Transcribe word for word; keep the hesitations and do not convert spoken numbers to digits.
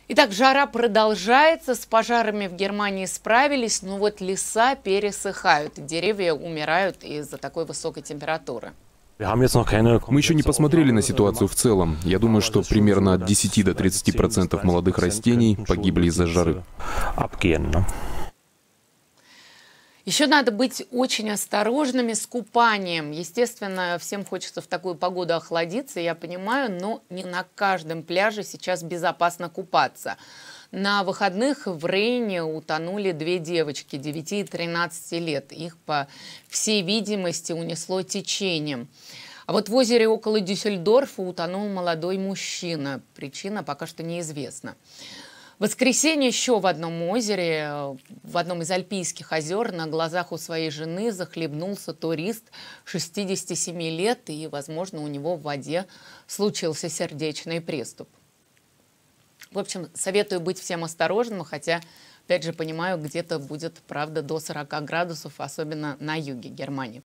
Итак, жара продолжается, с пожарами в Германии справились, но вот леса пересыхают, деревья умирают из-за такой высокой температуры. Мы еще не посмотрели на ситуацию в целом. Я думаю, что примерно от десяти до тридцати процентов молодых растений погибли из-за жары. Еще надо быть очень осторожными с купанием. Естественно, всем хочется в такую погоду охладиться, я понимаю, но не на каждом пляже сейчас безопасно купаться. На выходных в Рейне утонули две девочки девяти и тринадцати лет. Их, по всей видимости, унесло течением. А вот в озере около Дюссельдорфа утонул молодой мужчина. Причина пока что неизвестна. В воскресенье еще в одном озере, в одном из Альпийских озер, на глазах у своей жены захлебнулся турист шестидесяти семи лет, и, возможно, у него в воде случился сердечный приступ. В общем, советую быть всем осторожным, хотя, опять же, понимаю, где-то будет, правда, до сорока градусов, особенно на юге Германии.